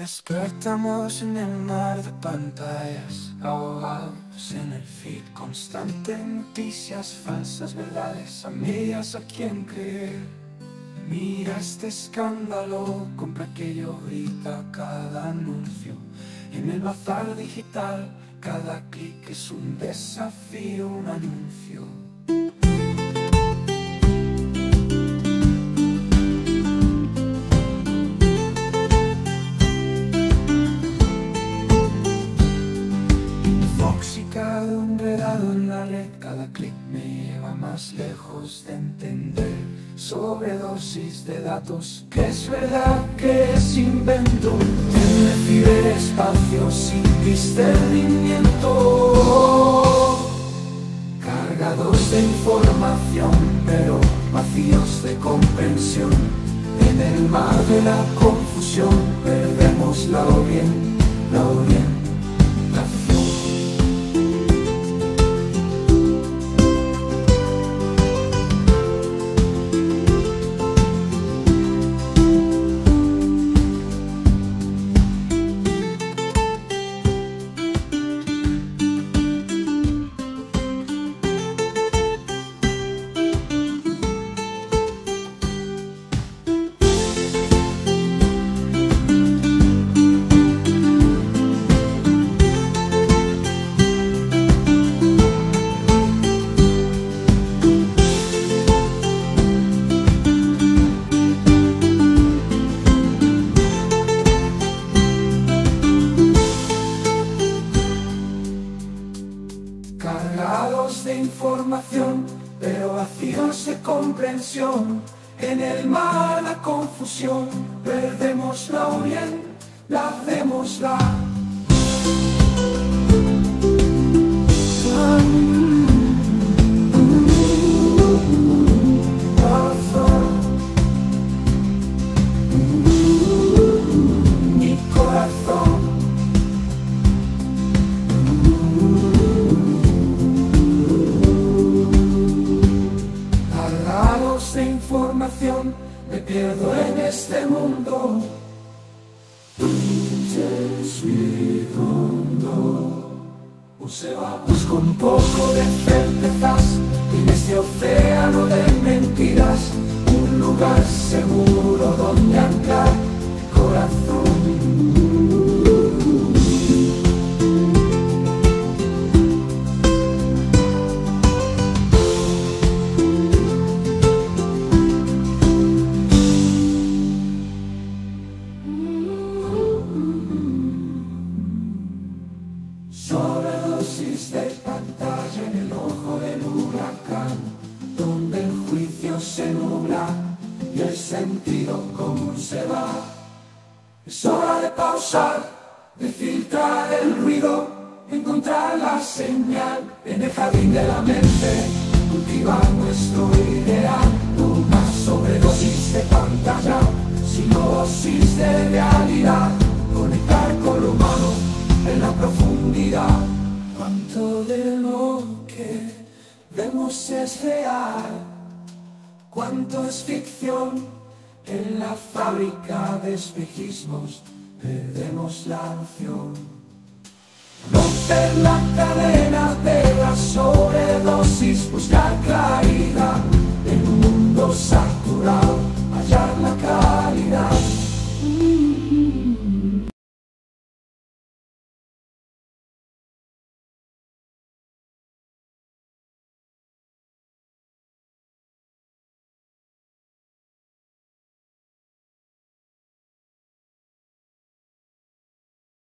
Despertamos en el mar de pantallas, ahogados en el feed constante, noticias falsas, verdades a medias, a quién creer. Mira este escándalo, compra aquello, grita cada anuncio. En el bazar digital, cada clic es un desafío, un anuncio. Intoxicado, enredado en la red, cada clic me lleva más lejos de entender. Sobredosis de datos, que es verdad, que es invento. En el ciberespacio sin discernimiento, cargados de información, pero vacíos de comprensión. En el mar de la confusión perdemos la orientación. Cargados de información, pero vacíos de comprensión. En el mar la confusión, perdemos la orientación, la hacemos la. Mi corazón. De información, me pierdo en este mundo. Busco un poco de certezas en este océano de mentiras, un lugar seguro donde anclar mi corazón. Sobredosis de pantalla en el ojo del huracán, donde el juicio se nubla y el sentido común se va. Es hora de pausar, de filtrar el ruido, encontrar la señal en el jardín de la mente, cultivar nuestro ideal. Una sobredosis de pantalla, sin dosis de realidad, conectar con lo humano en la profundidad. Cuánto de lo que vemos es real, cuánto es ficción. En la fábrica de espejismos perdemos la noción. Romper la cadena de la sobredosis, buscar claridad en un mundo saturado.